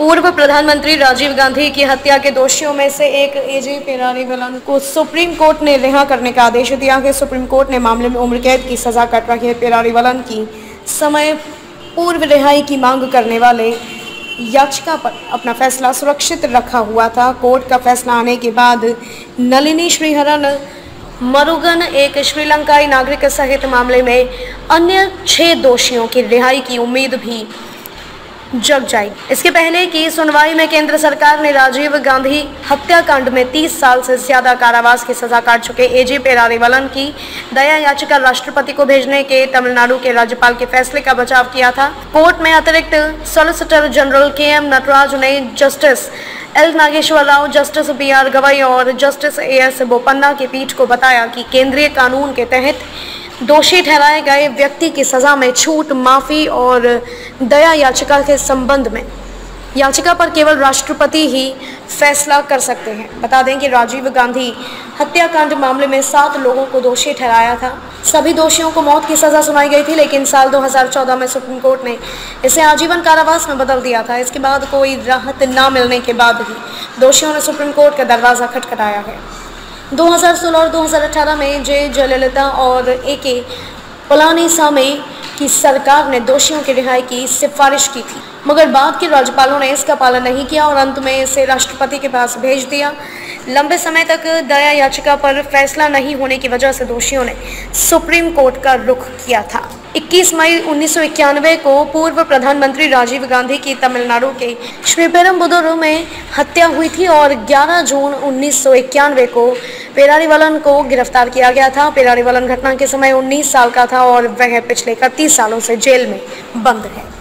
पूर्व प्रधानमंत्री राजीव गांधी की हत्या के दोषियों में से एक एजे पेरारीवलन को सुप्रीम कोर्ट ने रिहा करने का आदेश दिया है। सुप्रीम कोर्ट ने मामले में उम्र कैद की सजा कट रही पेरारीवलन की समय पूर्व रिहाई की मांग करने वाले याचिका पर अपना फैसला सुरक्षित रखा हुआ था। कोर्ट का फैसला आने के बाद नलिनी श्रीहरन मरुगन, एक श्रीलंकाई नागरिक सहित मामले में अन्य 6 दोषियों की रिहाई की उम्मीद भी जग जाएगी। इसके पहले की सुनवाई में केंद्र सरकार ने राजीव गांधी हत्याकांड में 30 साल से ज्यादा कारावास की सजा काट चुके एजे पेरारीवलन की दया याचिका राष्ट्रपति को भेजने के तमिलनाडु के राज्यपाल के फैसले का बचाव किया था। कोर्ट में अतिरिक्त सॉलिसिटर जनरल के.एम. नटराज ने justice L. Nageswara Rao, justice B R. Gavai और जस्टिस ए.एस. बोपन्ना की पीठ को बताया कि केंद्रीय कानून के तहत दोषी ठहराए गए व्यक्ति की सजा में छूट, माफी और दया याचिका के संबंध में याचिका पर केवल राष्ट्रपति ही फैसला कर सकते हैं। बता दें कि राजीव गांधी हत्याकांड मामले में 7 लोगों को दोषी ठहराया था। सभी दोषियों को मौत की सजा सुनाई गई थी, लेकिन साल 2014 में सुप्रीम कोर्ट ने इसे आजीवन कारावास में बदल दिया था। इसके बाद कोई राहत न मिलने के बाद ही दोषियों ने सुप्रीम कोर्ट का दरवाजा खटखटाया है। 2016 और 2018 में जे. जयललिता और ए.के. पलानीसामी की सरकार ने दोषियों की रिहाई की सिफारिश की थी, मगर बाद के राज्यपालों ने इसका पालन नहीं किया और अंत में इसे राष्ट्रपति के पास भेज दिया। लंबे समय तक दया याचिका पर फैसला नहीं होने की वजह से दोषियों ने सुप्रीम कोर्ट का रुख किया था। 21 मई 1991 को पूर्व प्रधानमंत्री राजीव गांधी की तमिलनाडु के श्रीपेरुम्बदूर में हत्या हुई थी और 11 जून 1991 को पेरारीवलन को गिरफ्तार किया गया था। पेरारीवलन घटना के समय 19 साल का था और वह पिछले 31 सालों से जेल में बंद है।